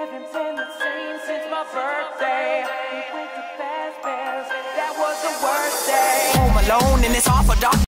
haven't been the same since my birthday. We went to Fazbear's, that was the worst day. Home alone and it's awful dark.